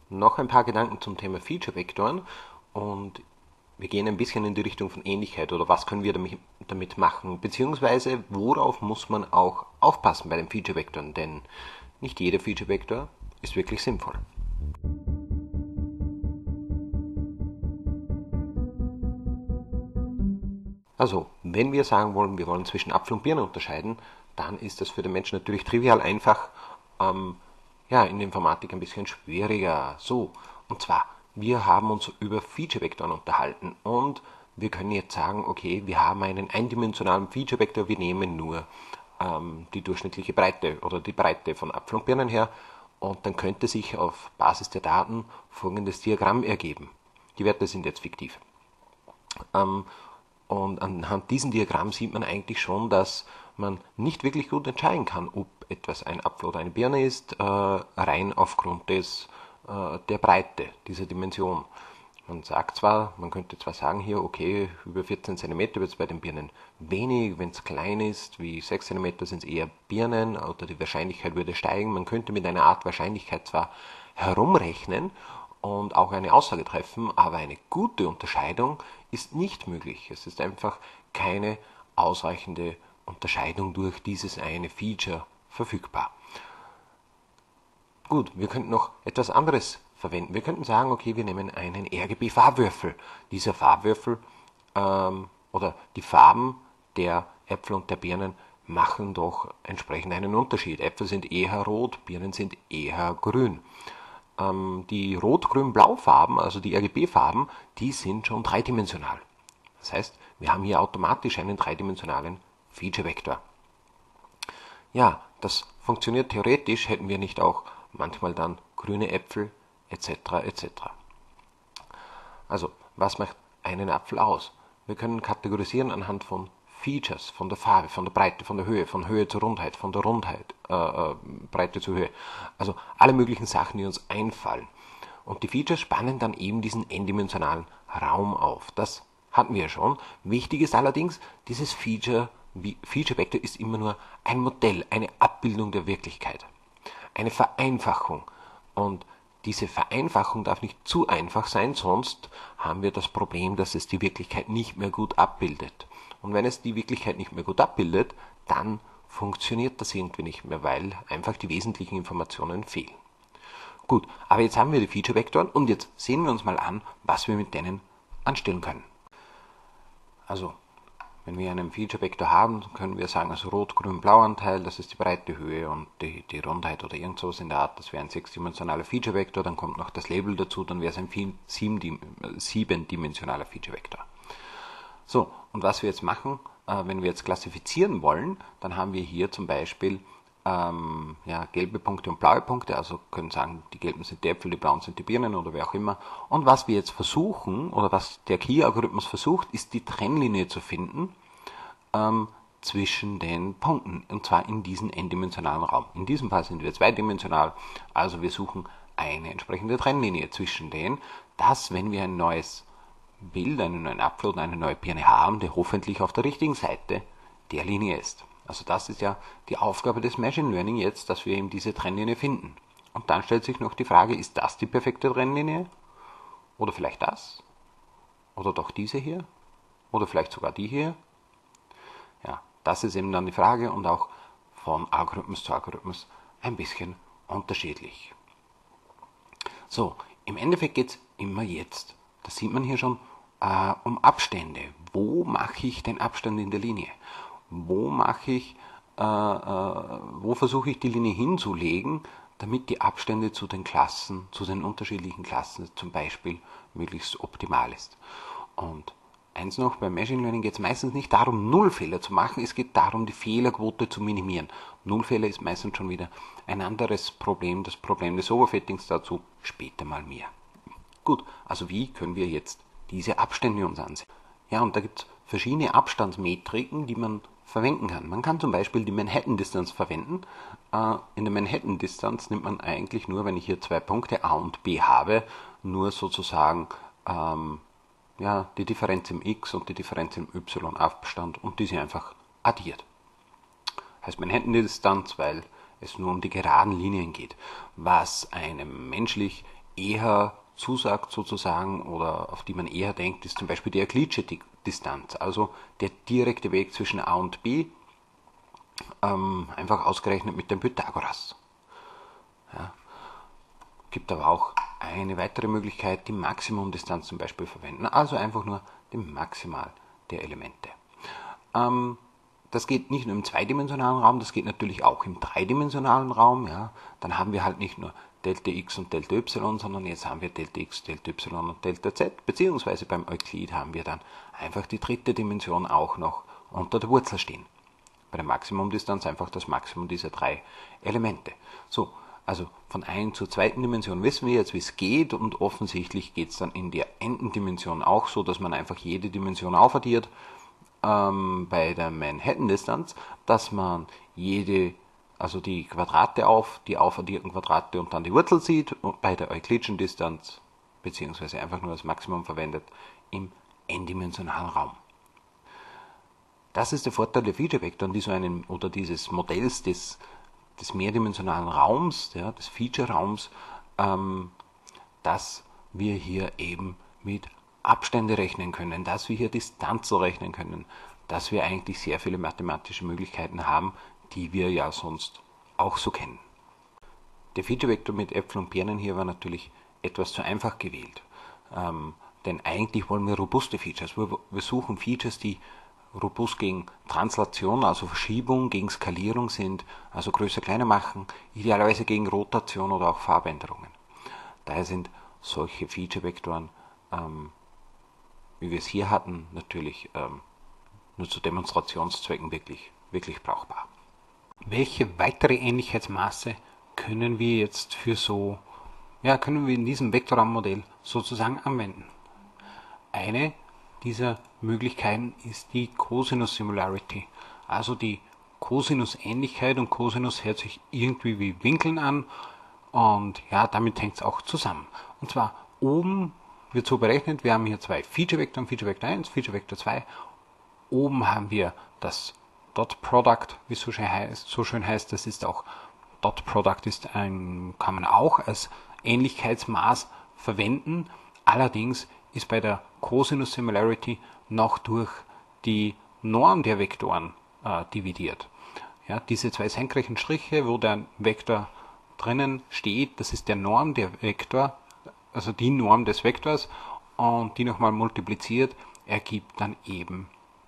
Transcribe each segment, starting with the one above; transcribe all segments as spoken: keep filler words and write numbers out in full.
noch ein paar Gedanken zum Thema Feature-Vektoren und wir gehen ein bisschen in die Richtung von Ähnlichkeit oder was können wir damit, damit machen, beziehungsweise worauf muss man auch aufpassen bei den Feature-Vektoren, denn nicht jeder Feature-Vektor ist wirklich sinnvoll. Also, wenn wir sagen wollen, wir wollen zwischen Apfel und Birne unterscheiden, dann ist das für den Menschen natürlich trivial einfach, ähm, ja, in der Informatik ein bisschen schwieriger. So, und zwar, wir haben uns über Feature-Vektoren unterhalten und wir können jetzt sagen, okay, wir haben einen eindimensionalen Feature-Vektor, wir nehmen nur ähm, die durchschnittliche Breite oder die Breite von Apfel und Birnen her und dann könnte sich auf Basis der Daten folgendes Diagramm ergeben. Die Werte sind jetzt fiktiv. Ähm, und anhand diesem Diagramm sieht man eigentlich schon, dass man nicht wirklich gut entscheiden kann, ob etwas ein Apfel oder eine Birne ist, äh, rein aufgrund des, äh, der Breite dieser Dimension. Man sagt zwar, man könnte zwar sagen hier, okay, über vierzehn Zentimeter wird es bei den Birnen wenig, wenn es klein ist, wie sechs Zentimeter sind es eher Birnen oder die Wahrscheinlichkeit würde steigen. Man könnte mit einer Art Wahrscheinlichkeit zwar herumrechnen und auch eine Aussage treffen, aber eine gute Unterscheidung ist nicht möglich. Es ist einfach keine ausreichende Unterscheidung durch dieses eine Feature verfügbar. Gut, wir könnten noch etwas anderes verwenden. Wir könnten sagen, okay, wir nehmen einen R G B-Farbwürfel. Dieser Farbwürfel ähm, oder die Farben der Äpfel und der Birnen machen doch entsprechend einen Unterschied. Äpfel sind eher rot, Birnen sind eher grün. Ähm, die Rot-Grün-Blau-Farben, also die R G B-Farben, die sind schon dreidimensional. Das heißt, wir haben hier automatisch einen dreidimensionalen Feature-Vektor. Ja, das funktioniert theoretisch, hätten wir nicht auch manchmal dann grüne Äpfel et cetera et cetera. Also, was macht einen Apfel aus? Wir können kategorisieren anhand von Features, von der Farbe, von der Breite, von der Höhe, von Höhe zur Rundheit, von der Rundheit, äh, äh, Breite zur Höhe. Also alle möglichen Sachen, die uns einfallen. Und die Features spannen dann eben diesen n-dimensionalen Raum auf. Das hatten wir ja schon. Wichtig ist allerdings, dieses Feature, Feature Vector ist immer nur ein Modell, eine Abbildung der Wirklichkeit. Eine Vereinfachung. Und diese Vereinfachung darf nicht zu einfach sein, sonst haben wir das Problem, dass es die Wirklichkeit nicht mehr gut abbildet. Und wenn es die Wirklichkeit nicht mehr gut abbildet, dann funktioniert das irgendwie nicht mehr, weil einfach die wesentlichen Informationen fehlen. Gut, aber jetzt haben wir die Feature-Vektoren und jetzt sehen wir uns mal an, was wir mit denen anstellen können. Also, wenn wir einen Feature-Vektor haben, können wir sagen, also Rot-Grün-Blau-Anteil, das ist die breite Höhe und die, die Rundheit oder irgend sowas in der Art, das wäre ein sechsdimensionaler Feature-Vektor, dann kommt noch das Label dazu, dann wäre es ein siebendimensionaler Feature-Vektor. So, und was wir jetzt machen, äh, wenn wir jetzt klassifizieren wollen, dann haben wir hier zum Beispiel ähm, ja, gelbe Punkte und blaue Punkte, also können sagen, die gelben sind die Äpfel, die blauen sind die Birnen oder wer auch immer. Und was wir jetzt versuchen, oder was der Key-Algorithmus versucht, ist die Trennlinie zu finden ähm, zwischen den Punkten, und zwar in diesem n-dimensionalen Raum. In diesem Fall sind wir zweidimensional, also wir suchen eine entsprechende Trennlinie zwischen denen, dass, wenn wir ein neues Bild, einen neuen Apfel oder eine neue Birne haben, der hoffentlich auf der richtigen Seite der Linie ist. Also das ist ja die Aufgabe des Machine Learning jetzt, dass wir eben diese Trennlinie finden. Und dann stellt sich noch die Frage, ist das die perfekte Trennlinie? Oder vielleicht das? Oder doch diese hier? Oder vielleicht sogar die hier? Ja, das ist eben dann die Frage und auch von Algorithmus zu Algorithmus ein bisschen unterschiedlich. So, im Endeffekt geht es immer jetzt. Das sieht man hier schon äh, um Abstände. Wo mache ich den Abstand in der Linie? Wo mache ich, äh, äh, wo versuche ich die Linie hinzulegen, damit die Abstände zu den Klassen, zu den unterschiedlichen Klassen zum Beispiel möglichst optimal ist. Und eins noch, beim Machine Learning geht es meistens nicht darum, Nullfehler zu machen, es geht darum, die Fehlerquote zu minimieren. Nullfehler ist meistens schon wieder ein anderes Problem, das Problem des Overfittings, dazu später mal mehr. Gut, also wie können wir jetzt diese Abstände uns ansehen? Ja, und da gibt es verschiedene Abstandsmetriken, die man verwenden kann. Man kann zum Beispiel die Manhattan Distance verwenden. Äh, in der Manhattan Distance nimmt man eigentlich nur, wenn ich hier zwei Punkte A und B habe, nur sozusagen ähm, ja, die Differenz im X und die Differenz im Y Abstand und diese einfach addiert. Heißt Manhattan Distance, weil es nur um die geraden Linien geht. Was einem menschlich eher zusagt sozusagen oder auf die man eher denkt, ist zum Beispiel die euklidische Distanz, also der direkte Weg zwischen A und B, ähm, einfach ausgerechnet mit dem Pythagoras. Ja. Gibt aber auch eine weitere Möglichkeit, die Maximumdistanz zum Beispiel verwenden, also einfach nur den Maximal der Elemente. Ähm, das geht nicht nur im zweidimensionalen Raum, das geht natürlich auch im dreidimensionalen Raum. Ja. Dann haben wir halt nicht nur Delta x und Delta y, sondern jetzt haben wir Delta x, Delta y und Delta z, beziehungsweise beim Euklid haben wir dann einfach die dritte Dimension auch noch unter der Wurzel stehen. Bei der Maximumdistanz einfach das Maximum dieser drei Elemente. So, also von einer zur zweiten Dimension wissen wir jetzt, wie es geht, und offensichtlich geht es dann in der Endendimension auch so, dass man einfach jede Dimension aufaddiert. Ähm, bei der Manhattan-Distanz, dass man jede, also die Quadrate auf, die aufaddierten Quadrate und dann die Wurzel sieht, und bei der euklidischen Distanz, beziehungsweise einfach nur das Maximum verwendet, im n-dimensionalen Raum. Das ist der Vorteil der Feature-Vektoren, die so einen, oder dieses Modells des, des mehrdimensionalen Raums, ja, des Feature-Raums, ähm, dass wir hier eben mit Abstände rechnen können, dass wir hier Distanzen rechnen können, dass wir eigentlich sehr viele mathematische Möglichkeiten haben, die wir ja sonst auch so kennen. Der Feature-Vektor mit Äpfeln und Birnen hier war natürlich etwas zu einfach gewählt, ähm, denn eigentlich wollen wir robuste Features. Wir, wir suchen Features, die robust gegen Translation, also Verschiebung, gegen Skalierung sind, also größer, kleiner machen, idealerweise gegen Rotation oder auch Farbänderungen. Daher sind solche Feature-Vektoren, ähm, wie wir es hier hatten, natürlich ähm, nur zu Demonstrationszwecken wirklich, wirklich brauchbar. Welche weitere Ähnlichkeitsmaße können wir jetzt für so, ja, können wir in diesem Vektorraummodell sozusagen anwenden? Eine dieser Möglichkeiten ist die Cosinus Similarity, also die Cosinus-Ähnlichkeit, und Cosinus hört sich irgendwie wie Winkeln an, und ja, damit hängt es auch zusammen. Und zwar oben wird so berechnet, wir haben hier zwei Feature-Vektoren, Feature-Vektor eins, Feature-Vektor zwei. Oben haben wir das Dot Product, wie es so schön heißt, so schön heißt, das ist auch, Dot Product ist ein, kann man auch als Ähnlichkeitsmaß verwenden, allerdings ist bei der Cosinus Similarity noch durch die Norm der Vektoren äh, dividiert. Ja, diese zwei senkrechten Striche, wo der Vektor drinnen steht, das ist der Norm der Vektor, also die Norm des Vektors, und die nochmal multipliziert, ergibt dann eben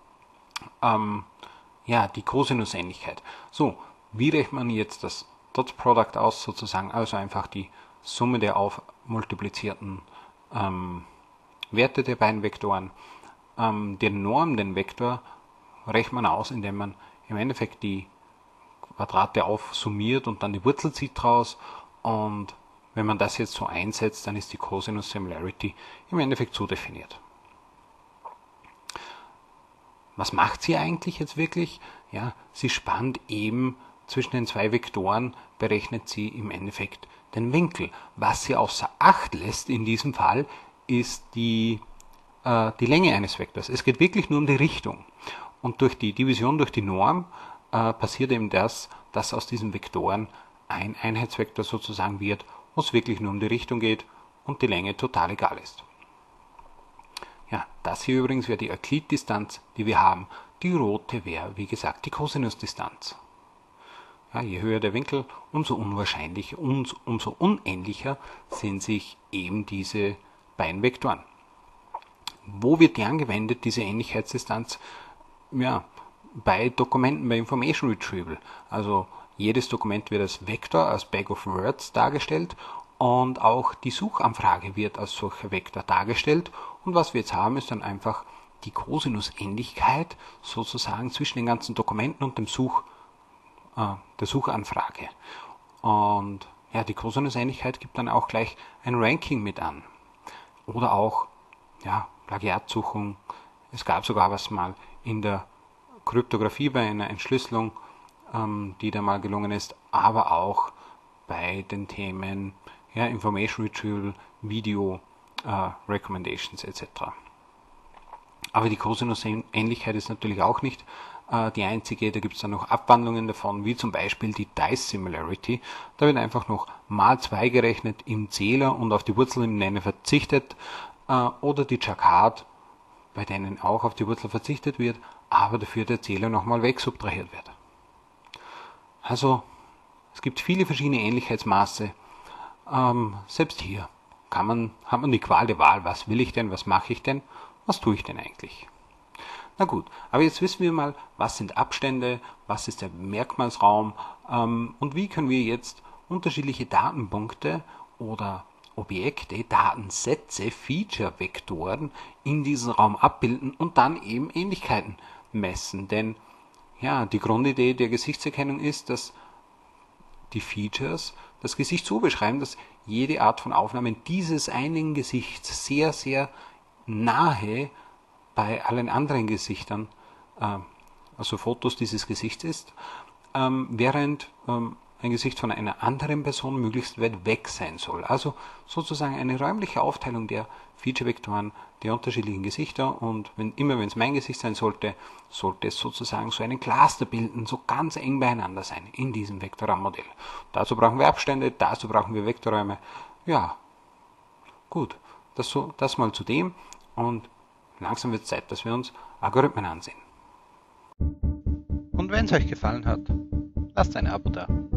ähm, ja, die Cosinusähnlichkeit. So, wie rechnet man jetzt das Dot Product aus sozusagen? Also einfach die Summe der aufmultiplizierten ähm, Werte der beiden Vektoren. Ähm, den Norm, den Vektor, rechnet man aus, indem man im Endeffekt die Quadrate aufsummiert und dann die Wurzel zieht draus, und wenn man das jetzt so einsetzt, dann ist die Cosinus Similarity im Endeffekt so definiert. Was macht sie eigentlich jetzt wirklich? Ja, sie spannt eben zwischen den zwei Vektoren, berechnet sie im Endeffekt den Winkel. Was sie außer Acht lässt in diesem Fall, ist die, äh, die Länge eines Vektors. Es geht wirklich nur um die Richtung. Und durch die Division durch die Norm äh, passiert eben das, dass aus diesen Vektoren ein Einheitsvektor sozusagen wird, wo es wirklich nur um die Richtung geht und die Länge total egal ist. Ja, das hier übrigens wäre die Euklid-Distanz, die wir haben. Die rote wäre, wie gesagt, die Cosinus-Distanz. Ja, je höher der Winkel, umso unwahrscheinlicher, umso, umso unähnlicher sind sich eben diese beiden Vektoren. Wo wird die angewendet, diese Ähnlichkeitsdistanz? Ja, bei Dokumenten, bei Information Retrieval. Also jedes Dokument wird als Vektor, als Bag of Words dargestellt, und auch die Suchanfrage wird als solcher Vektor dargestellt. Und was wir jetzt haben, ist dann einfach die Cosinusähnlichkeit sozusagen zwischen den ganzen Dokumenten und dem Such, äh, der Suchanfrage. Und ja, die Cosinusähnlichkeit gibt dann auch gleich ein Ranking mit an. Oder auch ja, Plagiatsuchung. Es gab sogar was mal in der Kryptographie bei einer Entschlüsselung, ähm, die da mal gelungen ist, aber auch bei den Themen ja, Information Retrieval, Video, äh, Recommendations et cetera. Aber die Cosinusähnlichkeit ist natürlich auch nicht äh, die einzige. Da gibt es dann noch Abwandlungen davon, wie zum Beispiel die Dice Similarity. Da wird einfach noch mal zwei gerechnet im Zähler und auf die Wurzel im Nenner verzichtet. Äh, oder die Jacquard, bei denen auch auf die Wurzel verzichtet wird, aber dafür der Zähler nochmal wegsubtrahiert wird. Also es gibt viele verschiedene Ähnlichkeitsmaße. Ähm, selbst hier kann man, hat man die Qual der Wahl, was will ich denn, was mache ich denn, was tue ich denn eigentlich. Na gut, aber jetzt wissen wir mal, was sind Abstände, was ist der Merkmalsraum ähm, und wie können wir jetzt unterschiedliche Datenpunkte oder Objekte, Datensätze, Feature-Vektoren in diesem Raum abbilden und dann eben Ähnlichkeiten messen. Denn ja, die Grundidee der Gesichtserkennung ist, dass die Features das Gesicht so beschreiben, dass jede Art von Aufnahme dieses einen Gesichts sehr, sehr nahe bei allen anderen Gesichtern, äh, also Fotos dieses Gesichts ist, ähm, während ähm, ein Gesicht von einer anderen Person möglichst weit weg sein soll. Also sozusagen eine räumliche Aufteilung der Feature-Vektoren der unterschiedlichen Gesichter und wenn, immer wenn es mein Gesicht sein sollte, sollte es sozusagen so einen Cluster bilden, so ganz eng beieinander sein in diesem Vektorraummodell. Dazu brauchen wir Abstände, dazu brauchen wir Vektorräume. Ja, gut, das, so, das mal zu dem und langsam wird es Zeit, dass wir uns Algorithmen ansehen. Und wenn es euch gefallen hat, lasst ein Abo da.